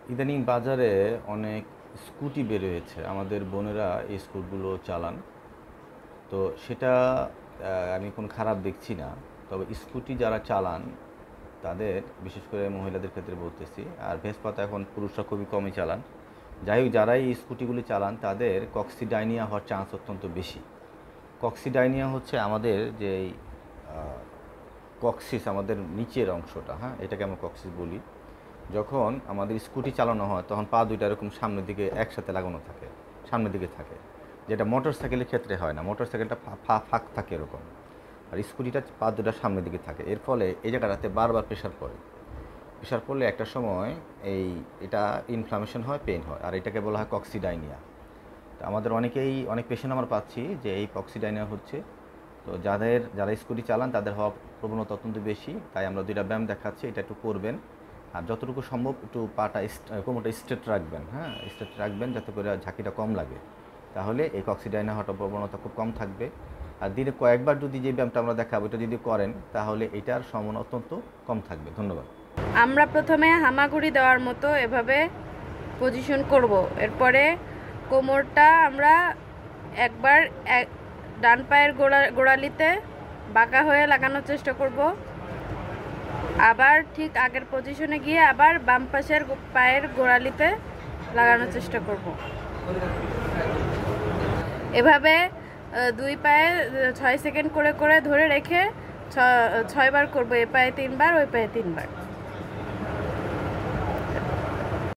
ইদানিং বাজারে অনেক স্কুটি বের হয়েছে। আমাদের বোনেরা এই স্কুটগুলো চালান। তো সেটা আমি কোনো খারাপ দেখছি না। তবে স্কুটি যারা চালান তাদের, বিশেষ করে মহিলাদের ক্ষেত্রে বলতেছি, আর ভেসপা তো এখন পুরুষরা খুবই কমই চালান। যাই হোক, যারা এই স্কুটিগুলি চালান তাদের কক্সিডাইনিয়া হওয়ার চান্স অত্যন্ত বেশি। কক্সিডাইনিয়া হচ্ছে আমাদের যে কক্সিস, আমাদের নিচের অংশটা, হ্যাঁ, এটাকে আমরা কক্সিস বলি। যখন আমাদের স্কুটি চালানো হয় তখন পা দুইটা এরকম সামনের দিকে একসাথে লাগানো থাকে, সামনের দিকে থাকে, যেটা মোটর সাইকেলের ক্ষেত্রে হয় না। মোটর সাইকেলটা ফাঁক থাকে এরকম, আর স্কুটিটা পা দুটা সামনের দিকে থাকে। এর ফলে এই জায়গাটাতে বারবার প্রেশার পড়ে। প্রেশার পড়লে একটা সময় এটা ইনফ্লামেশন হয়, পেইন হয়, আর এটাকে বলা হয় কক্সিডাইনিয়া। তো আমাদের অনেক পেশেন্ট আমরা পাচ্ছি যে এই কক্সিডাইনিয়া হচ্ছে। তো যারা স্কুটি চালান তাদের হওয়ার প্রবণতা অত্যন্ত বেশি। তাই আমরা দুইটা ব্যায়াম দেখাচ্ছি, এটা একটু করবেন। আর যতটুকু সম্ভব একটু পাটা কোমরটা স্ট্রেট রাখবেন, হ্যাঁ, স্ট্রেট রাখবেন যাতে করে ঝাঁকিটা কম লাগে। তাহলে এই কক্সিডাইনিয়া হওয়ার প্রবণতা খুব কম থাকবে। আর দিনে কয়েকবার যদি যে ব্যায়ামটা আমরা দেখাবো এটা যদি করেন তাহলে এটার সম্ভাবনা অত্যন্ত কম থাকবে। ধন্যবাদ। আমরা প্রথমে হামাগুড়ি দেওয়ার মতো এভাবে পজিশন করব। এরপরে কোমরটা আমরা একবার ডান পায়ের গোড়ালিতে বাঁকা হয়ে লাগানোর চেষ্টা করব, আবার ঠিক আগের পজিশনে গিয়ে আবার বাম পাশের পায়ের গোড়ালিতে লাগানোর চেষ্টা করব। এভাবে দুই পায়ে 6 সেকেন্ড করে করে ধরে রেখে 6 বার করব। এ পায়ে 3 বার, ওই পায়ে 3 বার।